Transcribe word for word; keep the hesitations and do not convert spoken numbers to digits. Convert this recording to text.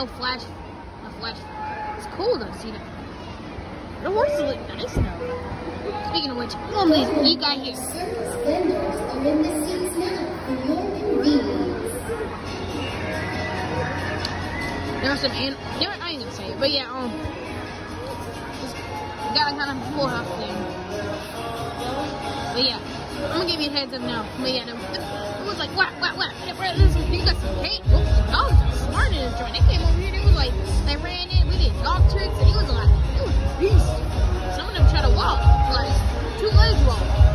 no flash, no flash. It's cool though, see that. The horses look nice though. Speaking of which, come on, please, you got here. Circus vendors are in the seats now for your convenience. There are some, an there I ain't gonna say it, but yeah, um, got a kind of full house thing. But yeah, I'm gonna give you a heads up now. But yeah, it was like whap, whap, whap. You got some cake. Well, the dogs are smart in this joint. They came over here. They was like, they ran in. We did dog tricks, and it was like, it was a beast. Some of them tried to walk, like two legs walk.